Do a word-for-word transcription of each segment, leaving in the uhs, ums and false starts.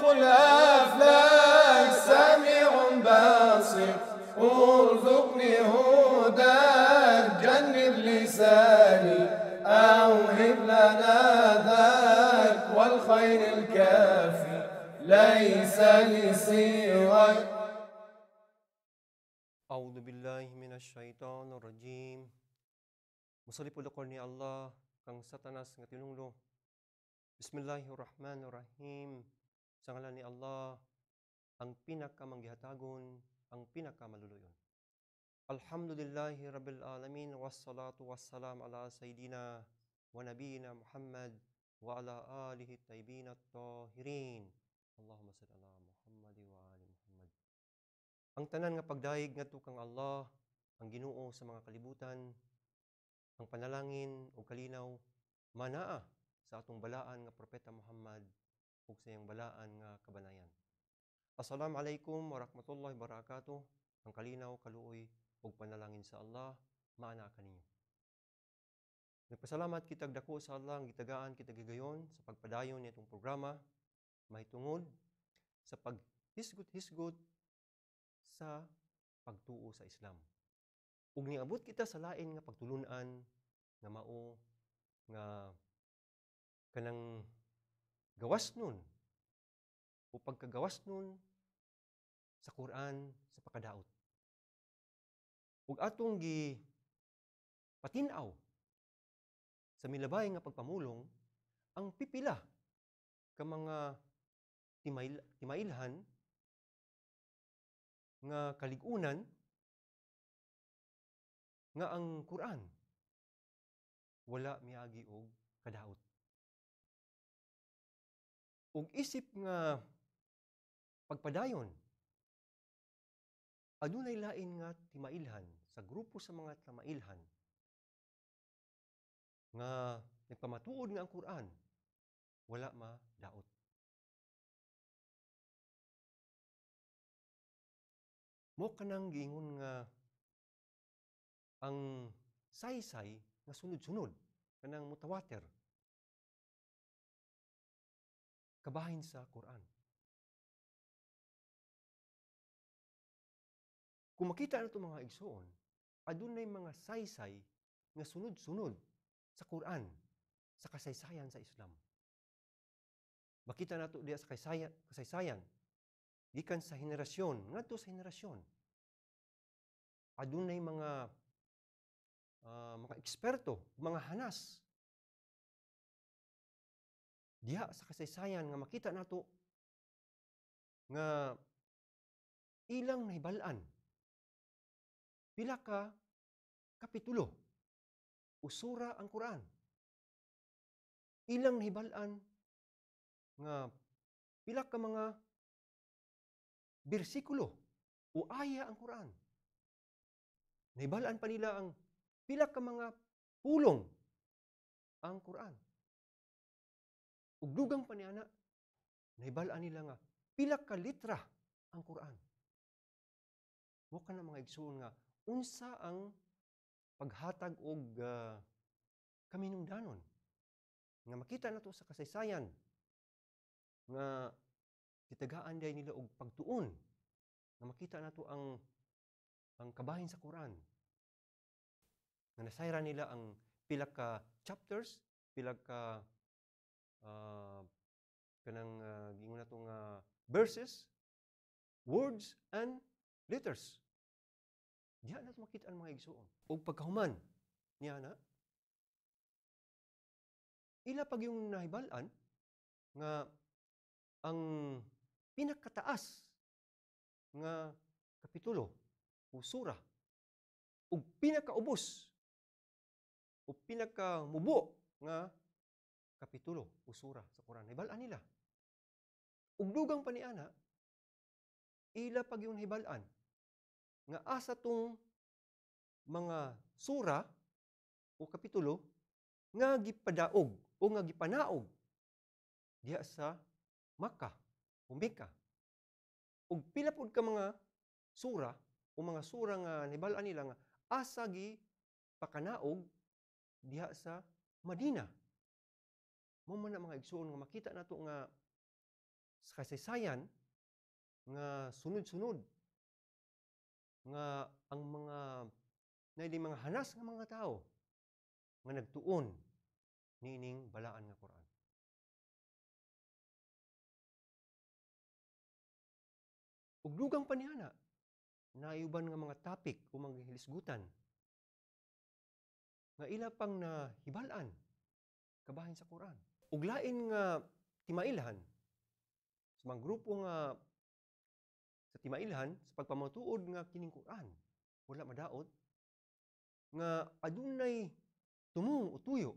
الأفلاك سميع بصير ارزقني هداك جنب لساني أوهب لنا ذاك والخير الكافي ليس لسواك. A'udhu billahi minasyaitanir rajim. Musalipulokor ni Allah kang satanas nga tinunglo. Bismillahirrahmanirrahim. Sa ngalan ni Allah, ang pinakamangihatagon, ang pinakamaluluyon. Alhamdulillahi rabbil alamin, wassalatu wassalam ala sayyidina wa nabiyina Muhammad wa ala alihi tayyibin at-tahirin. Allahumma salli ala Muhammad wa ali Muhammad. Ang tanan nga pagdaig ngadto kang Allah, ang Ginoo sa mga kalibutan, ang panalangin o kalinaw manaa sa atong balaan nga propeta Muhammad ug sa iyang balaan nga kabanayan. Assalamu alaikum warahmatullahi wabarakatuh. Ang kalinaw, kaluoy ug panalangin sa Allah maana kaninyo. Nagpasalamat kitag dako sa Allah ang gitagaan kitag gigayon sa pagpadayon nitong programa mahitungod sa paghisgot-hisgot sa pagtuo sa Islam. Ug niabot kita sa lain nga pagtulunan nga mao nga kanang gawas nun o pagkagawas nun sa Quran sa pakadaot. Ug atong gi patinaw sa milabay nga pagpamulong ang pipila ka mga timail, timailhan nga kaligunan nga ang Quran wala miagi og kadaot. Ug isip nga pagpadayon adunay lain nga timailhan sa grupo sa mga timailhan nga nagpamatuod nga ang Quran wala madaot. Mo kanang giingon nga ang saysay nga sunod-sunod kanang mutawatir kabahin sa Quran. Kung makita nato mga igsoon, adunay mga saysay nga sunod-sunod sa Quran sa kasaysayan sa Islam. Makita nato diya sa kasaysayan, kasaysayan gikan sa henerasyon ngadto sa henerasyon. Adunay mga uh, mga eksperto, mga hanas diha sa kasaysayan nga makita nato nga ilang nahibal-an pila ka kapitulo o sura ang Quran. Ilang nahibal-an nga pila ka mga bersikulo o aya ang Quran. Nahibal-an pa nila ang pila ka mga pulong ang Quran. Ug dugang pa niana, nahibal-an nila nga pila ka litra ang Quran. Mo ka na mga igsoon nga unsa ang paghatag og uh, kaminungdanon nga makita nato sa kasaysayan nga gitagaan day nila og pagtuon nga makita nato ang ang kabahin sa Quran nga nasayra nila ang pila ka chapters, pila ka uh, kanang uh, gingon nato nga verses, words and letters. Diha nato makita ang mga igsoon. Og pagkahuman niya na ila pag yung nahibal-an nga ang pinakataas nga kapitulo o sura ug pinakaubos o pinakamubo nga kapitulo o sura sa Quran nahibal-an nila. Ug dugang pa niana ila pag yung nahibal-an nga asa tong mga sura o kapitulo nga gipadaog o nga gipanaog diha sa Makkah o Mecca. Ug pila pud ka mga sura o mga sura nga nahibal-an nila nga asa gi pakanaog diha sa Madina. Mo man na mga igsoon nga makita nato nga sa kasaysayan nga sunod-sunod nga ang mga naili mga hanas nga mga tao nga nagtuon niining balaan nga Quran. Ug dugang panihana naayuban nga mga topic o mga hilisgutan nga ila pang nahibal-an kabahin sa Quran. Ug lain nga timailhan sa mga grupo nga sa timailhan sa pagpamatuod nga kining Quran wala madaot nga adunay tumong o tuyo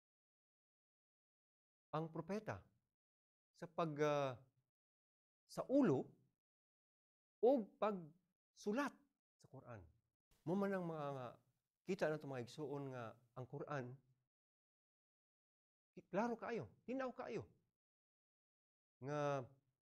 ang propeta sa pag uh, sa ulo o pagsulat sa Quran. Mo man ang mga kita nato mga igsuon nga ang Quran klaro kaayo, tinaw kaayo nga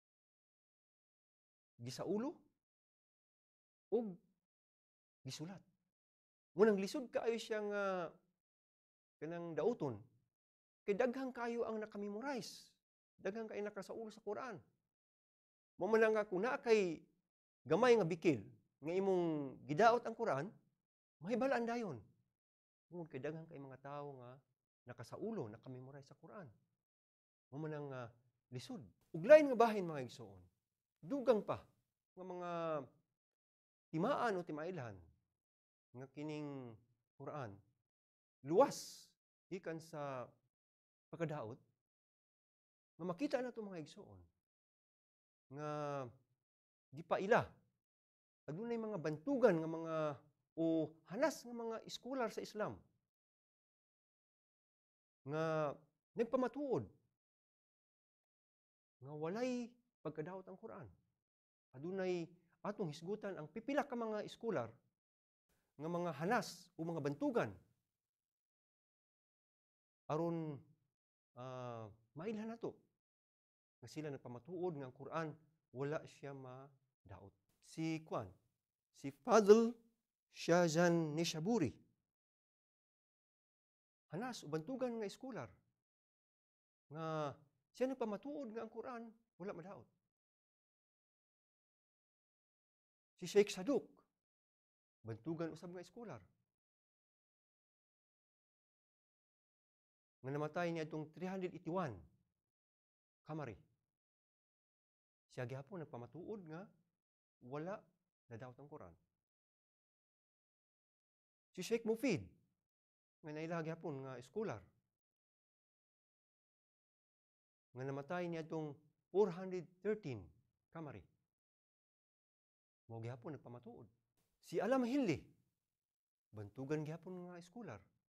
gisaulo ug gisulat. Munang lisod kaayo siya nga kanang dauton kay daghang kayo ang nakamemorize. Daghang kayo nakasaulo sa Quran. Mo man nga kung naa kay gamay nga bikil nga imong gidaot ang Quran, mahibalaan dayon. Tungod kay daghang kay mga tawo nga nakasaulo, nakamemorize sa Quran. Mo man nga lisod. Ug lain nga bahin mga igsoon. Dugang pa nga mga timaan o timailhan nga kining Quran luwas gikan sa pagkadaot nga makita nato mga igsoon nga gipaila adunay mga bantugan nga mga o hanas nga mga eskolar sa Islam nga nagpamatuod nga walay pagkadaot ang Quran. Adunay atong hisgutan ang pipila ka mga eskolar nga mga hanas o mga bantugan aron uh, mailhan nato nga sila nagpamatuod nga ang Quran wala siya madaot. Si Kwan, si Fadl Shahjan Nishaburi, hanas o bantugan nga eskolar nga siya nagpamatuod nga ang Quran wala madaot. Si Sheikh Saduk, bantugan usab nga eskolar nga namatay niya itong three eighty-one Kamari. Siya gihapon nagpamatuod nga wala nadaot ang Quran. Si Sheikh Mufid, nga naila gihapon nga eskolar nga namatay niya itong four thirteen Kamari. Mao gihapon nagpamatuod. Si Alam Hilli, bantugan gihapon nga eskolar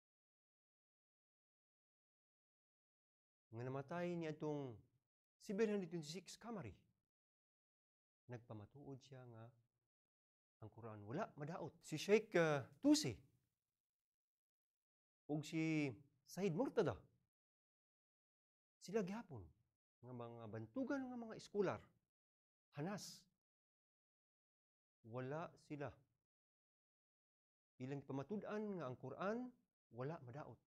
nga namatay niya itong seven twenty-six Kamari. Nagpamatuod siya nga ang Quran wala madaot. Si Sheikh uh, Tusi ug si Said Murtada, sila gihapon nga mga bantugan nga mga eskolar hanas wala sila ilang pamatud-an nga ang Quran wala madaot.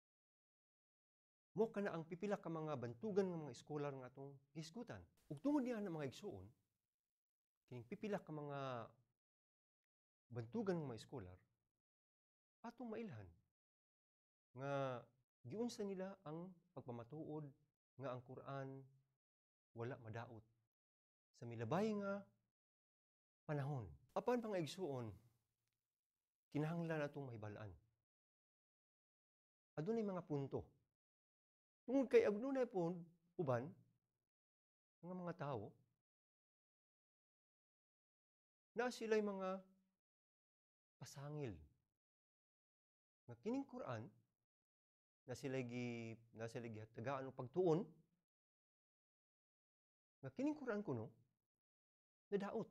Mo kana ang pipila ka mga bantugan nga mga eskolar nga atong hisgutan. Ug tungod niya na mga igsuon, kining pipila ka mga bantugan nga mga eskolar atong mailhan nga giunsa nila ang pagpamatuod nga ang Quran wala madaot sa milabay nga panahon. Apan mga igsuon, kinahanglan natong mahibalaan. Adunay mga punto. Tungod kay adunay pun uban nga mga tao na sila'y mga pasangil nga kining Quran na sila'y gi na sila'y gihatagaan og pagtuon nga kining Quran kuno nadaot.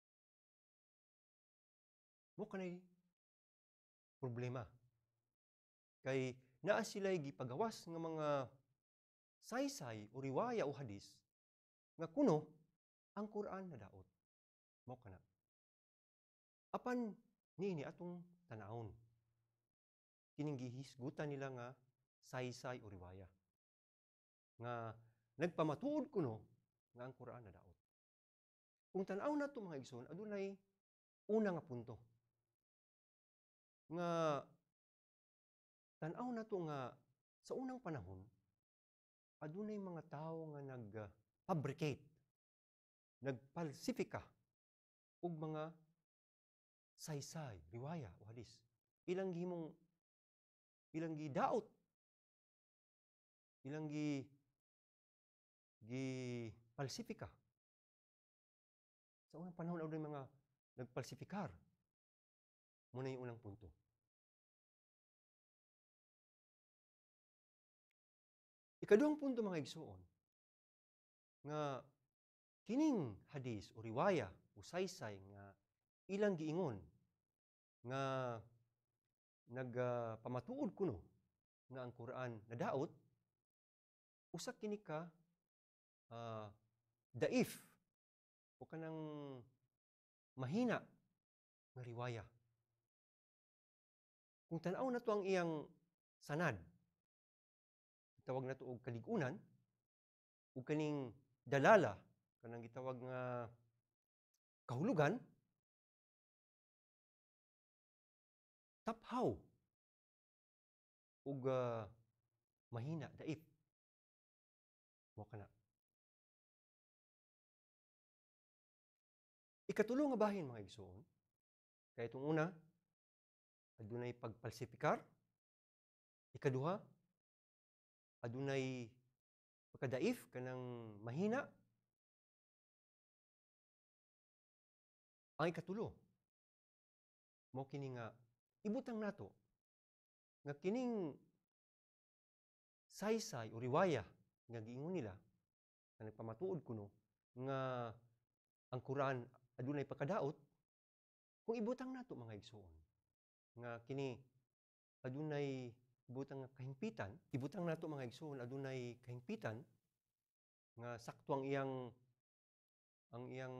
Mo kanay problema. Kay naa sila'y gipagawas nga mga saysay o riwaya o hadis nga kuno ang Quran nadaot. Mo kana. Apan niini atong tanawon. Kining gihisgutan nila nga saysay o riwaya. Nga nagpamatuod kuno nga ang Quran nadaot. Kung tanaw na ito mga igsoon, adunay una nga punto. Nga tanaw na ito nga sa unang panahon, adunay mga tao nga nag-fabricate, nagpalsifika og mga saysay, riwaya o hadis. Ilang gihimong ilang gidaot, ilang gi gi palsifika. Sa unang panahon adunay mga nagpalsifikar. Muna yung unang punto. Ikaduhang punto mga igsoon, nga kining hadis o riwaya o saysay nga ilang giingon nga nagpamatuod uh, kuno nga ang Quran nadaot, usa kini ka uh, daif o kanang mahina nga riwaya. Kung tanaw na to ang iyang sanad, gitawag na to og kaligunan, o kaning dalala, kanang gitawag nga kahulugan, taphaw, ug uh, mahina, daif. Mo kana. Ikatulo nga bahin mga igsoon, kaya itong una, adunay pagpalsifikar. Ikaduha, adunay pagkadaif, kanang mahina. Ang ikatulo, mo kini nga ibutang nato nga kining saysay o riwaya nga giingon nila nga nagpamatuod kuno nga ang Quran adunay pagkadaot, kung ibutang nato mga igsoon nga kini adunay ibutang nga kahimpitan, ibutang nato mga igsoon adunay kahimpitan nga sakto ang iyang ang iyang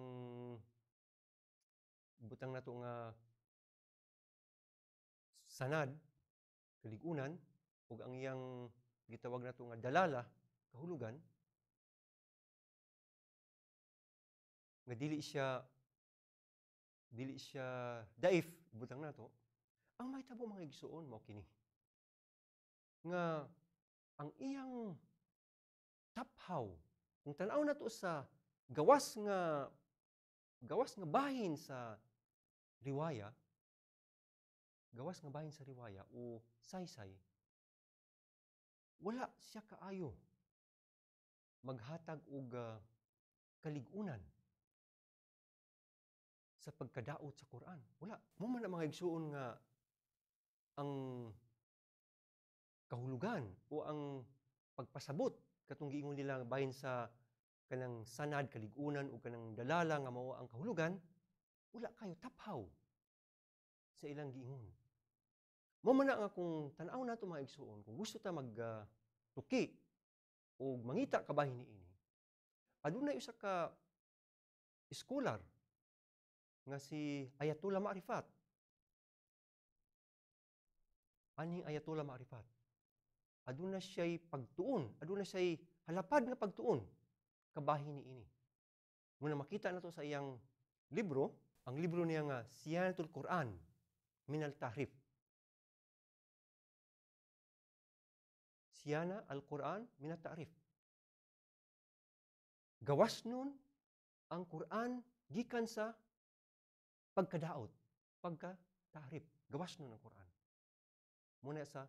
ibutang nato nga sanad, kaligunan, ug ang iyang gitawag nato nga dalala, kahulugan, nga dili siya dili siya daif, ibutang nato, ang mahitabo mga igsoon mao kini nga ang iyang taphaw, kung tanaw nato sa gawas nga gawas nga bahin sa riwaya, gawas nga bahin sa riwaya o saysay, wala siya kaayo maghatag og uh, kaligunan sa pagkadaot sa Quran. Wala. Mo man ang mga igsoon nga ang kahulugan o ang pagpasabot katong giingon nila bahin sa kanang sanad, kaligunan o kanang dalala nga mao ang kahulugan, wala kayo taphaw sa ilang giingon. Mo man nga kung tan-aw nato mga igsoon, kung gusto ta mag uh, tuki o mangita kabahin niini, adunay usa ka scholar nga si Ayatollah Ma'rifat. Aning Ayatollah Ma'rifat, aduna siya'y pagtuon, aduna siya'y halapad nga pagtuon kabahin niini. Muna makita nato sa iyang libro, ang libro niya nga Siyanatul Quran min al-Tahrif. Siyana al-Quran min al-Tahrif. Gawas nun ang Quran gikan sa pagkadaot, pagka-tahrif. Gawas nun ang Quran. Muna sa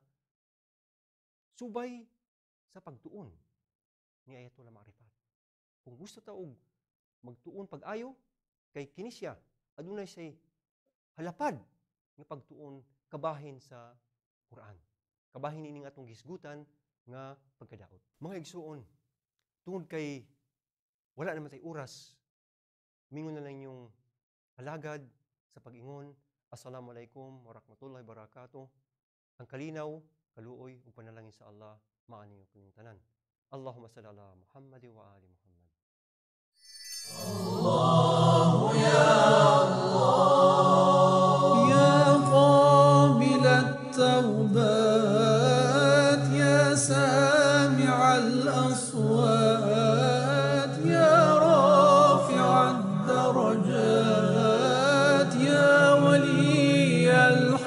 subay sa pagtuon ni Ayatollah Ma'rifat. Kung gusto ta og magtuon pag-ayo, kay kini siya adunay say halapad nga pagtuon kabahin sa Quran. Kabahin ining atong gisgutan nga pagkadaot. Mga igsuon, tungod kay wala naman tay oras, mingon na lang yung halagad sa pag-ingon. Assalamualaikum warahmatullahi wabarakatuh. Ang kalinaw, kaluoy ug panalangin sa Allah maani yung kanyang tanan. Allahumma salli ala Muhammad wa ali Muhammad. Allahu ya Allah ya qabil at-tawbat ya sami' al-aswat ya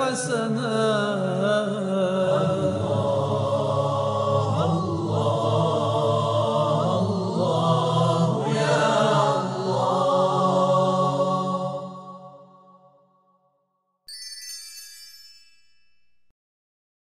حسنات